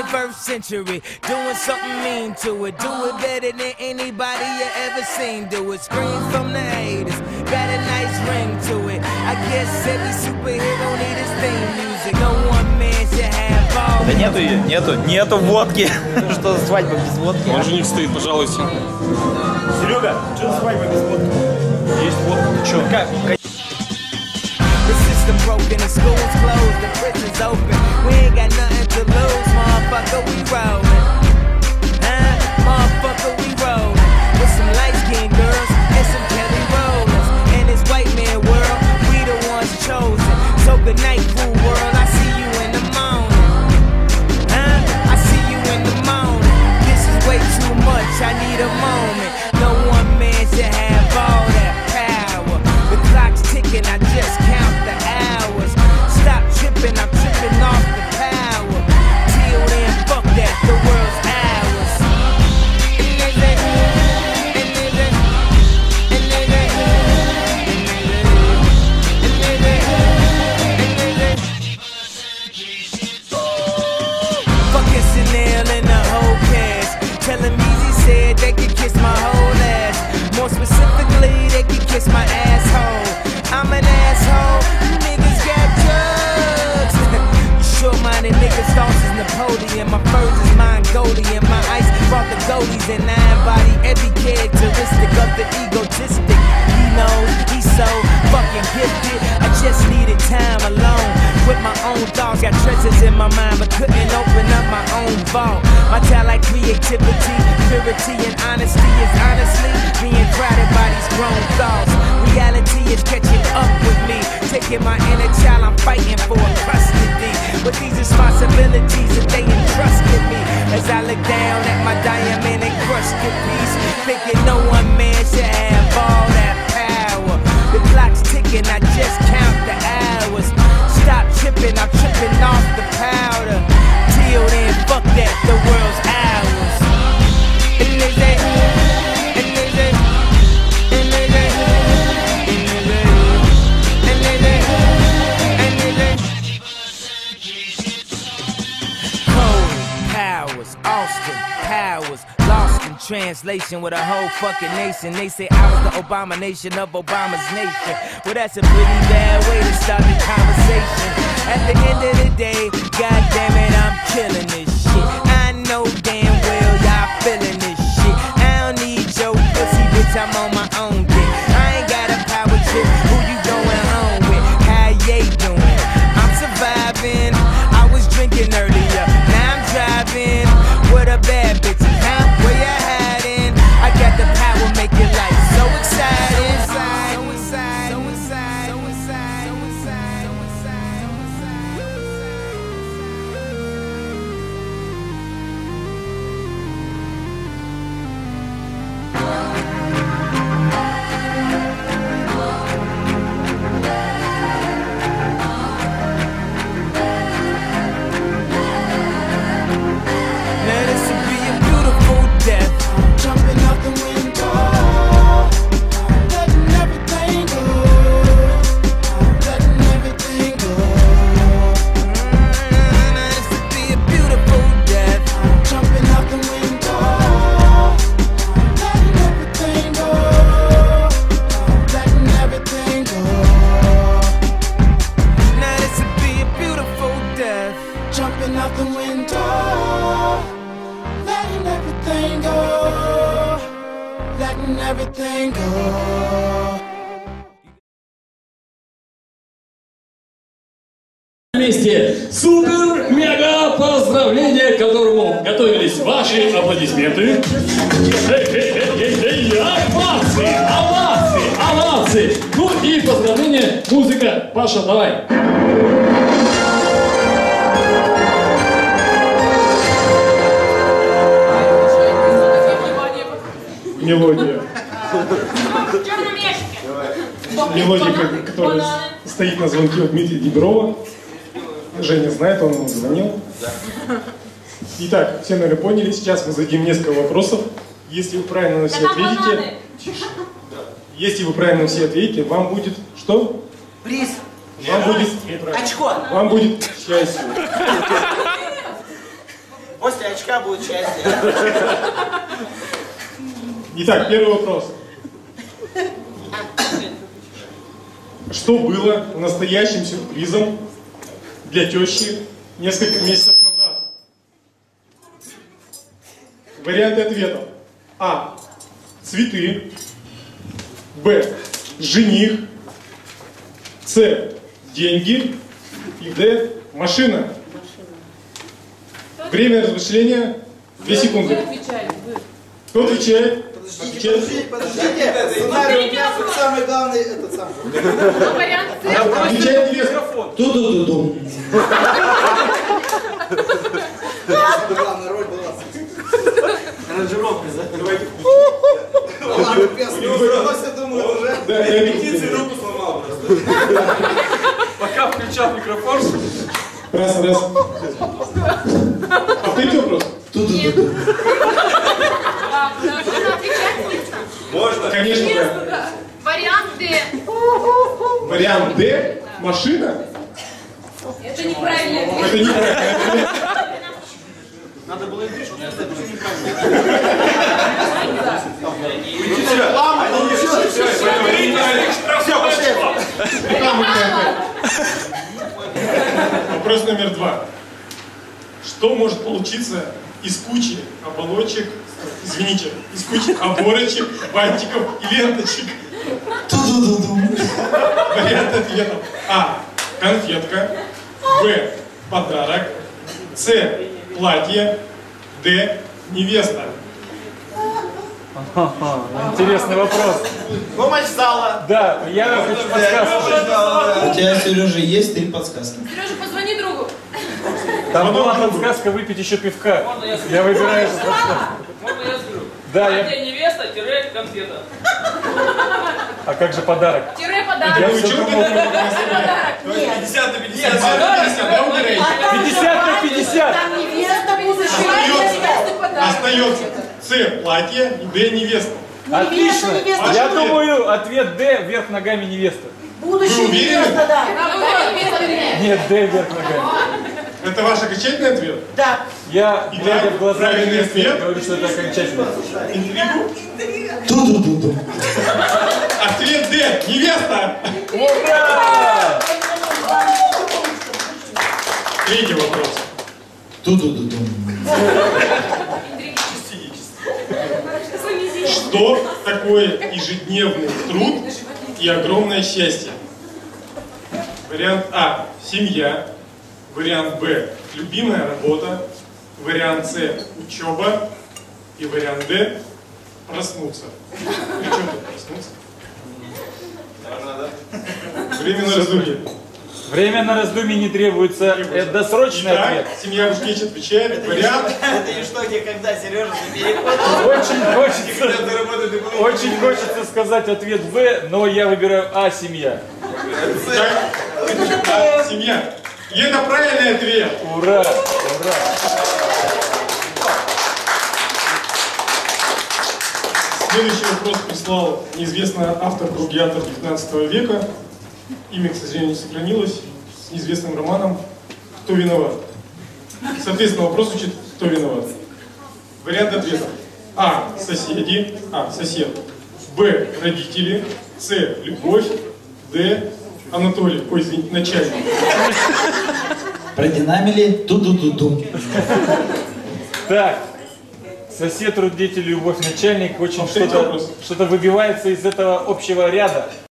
21st century, doing something mean to it. Do it better than anybody you ever seen do it. Scream from the haters, got a nice ring to it. I guess every superhero need his theme music. No one man should have all. Да нету ее, нету водки. Что за свадьба без водки? Вон жених стоит, пожалуйста. Серега, что за свадьба без водки? Есть водка, ты чё? Как? The system broken, the schools closed, the prisons open. We ain't got nothing to lose, motherfucker, we rollin'. Motherfucker, we rollin'. With some light-skinned girls and some Kelly Rollers. In this white man world, we the ones chosen. So good night, cool world, I see you in the morning. I see you in the morning. This is way too much, I need a moment. No one man should have all that power. The clock's ticking, I just count the hours. Stop tripping, I'm tripping off the power. Till then, fuck that, the world's ours. Fucking Chanel and the whole cast. Tell him Easy said they could kiss my whole ass. More specifically, they could kiss my asshole. I'm an asshole, you niggas got drugs. You short-minded niggas, thoughts is Napoleon. My furs is Mongolian. My ice brought the goldies and I embody every characteristic of the egotistic. He knows he's so fucking gifted. I just needed time alone with my own thoughts. Got treasures in my mind but couldn't open up my own vault. My talent, creativity, purity and honesty is honestly being crowded by these grown thoughts. Reality is catching up with me, taking my inner child, I'm fighting for custody. But these responsibilities that they entrusted me, as I look down at my diamond encrusted piece, thinking no one man should have all that power. The clock's ticking, I just count the hours. Stop tripping, I'm tripping off the powder. Till then, fuck that, the world's ours. Austin Powers, lost in translation with a whole fucking nation. They say I was the abomination of Obama's nation. Well, that's a pretty bad way to start the conversation. At the end of the day, goddamn it, I'm killing this shit. I know damn well y'all feeling this shit. I don't need your pussy, bitch, I'm on my own dick. I ain't got a power trip, who you going home with? How you doing? I'm surviving, I was drinking earlier, now I'm driving. What a bad bitch, huh? Where you hiding? I got the power, make your life so exciting. Вместе супер-мега поздравления, к которому готовились ваши аплодисменты. Овации, овации, овации. Ну и поздравления, музыка. Паша, давай. Мелодия. Мелодия, которая стоит на звонке у Дмитрия Диброва. Женя знает, он ему звонил. Итак, все, наверное, поняли. Сейчас мы зададим несколько вопросов. Если вы правильно на все ответите... Если вы правильно на все ответите, вам будет что? Приз. Вам будет... Очко. Вам будет счастье. После очка будет счастье. Итак, первый вопрос. Что было настоящим сюрпризом для тещи несколько месяцев назад? Варианты ответов. А. Цветы. Б. Жених. С. Деньги. И Д. Машина. Время размышления 2 секунды. Кто отвечает? Подождите, сценарий у меня самый главный, этот самый. Отвечает невеста. Ту-ду-ду-ду. Главная роль была. Аранжировка, давайте. Ладно, пес, думаю, уже. Да, я Репетиции руку сломал просто. Пока включал микрофон. Раз. Повторите вопрос. Ту-ду-ду-ду. Можно? Конечно, да. Вариант Д. Вариант Д. Машина? Это неправильно. Это неправильно. Надо было интрижку. Все, пошли. Вопрос номер 2. Что может получиться из кучи оболочек, извините, из кучи оборочек, бантиков и ленточек? Ту-ду-ду-ду. Вариант ответов. А. Конфетка. Б. Подарок. С. Платье. Д. Невеста. Интересный вопрос. Помощь зала. Да, я хочу подсказку. У тебя, Сережа, есть 3 подсказки. Сережа, позвони другу. Там была подсказка выпить еще пивка. Я выбираю эту подсказку. Можно я скажу? Да, Платье невеста, тире, конфета. А как же подарок? Тире подарок. Я учил Подарок. 50 на 50. 50 на 50. Там невеста будущая. Остается С. Платье. И Д. Невеста. Отлично. невеста. Я Ваш думаю, ответ Д вверх ногами невеста. Вы уверены? Нет, Д вверх ногами. Это ваш окончательный ответ? Я, Итак, глядя в глаза правильный невесты, ответ. говорю, что это окончательно. Интригу? Ту-ду-ду-ду. Ответ Д. Невеста. Ура! Третий вопрос. Ту-ду-ду-ду. Что такое ежедневный труд и огромное счастье? Вариант А. Семья. Вариант Б. Любимая работа. Вариант С. Учеба. И вариант Д. Проснуться. При чем тут проснуться? Время на раздумье. Время на раздумье не требуется. Это досрочный Итак, ответ. семья Бушкевич отвечает. Вариант. Это и что, где, когда, Сережа, на переход? Очень хочется сказать ответ В, но я выбираю А, семья. Так, семья. И это правильный ответ. Ура! Ура! Следующий вопрос прислал неизвестный автор плагиатор 19 века. Имя, к сожалению, не сохранилось. С неизвестным романом «Кто виноват?». Соответственно, вопрос звучит «Кто виноват?». Вариант ответа. А. Соседи. А. Сосед. Б. Родители. С. Любовь. Д. Анатолий. Ой, извините, начальник. Продинамили. Ту-ду-ду-ду. Так, сосед, родители, любовь, начальник. Очень Повторите вопрос. что-то выбивается из этого общего ряда.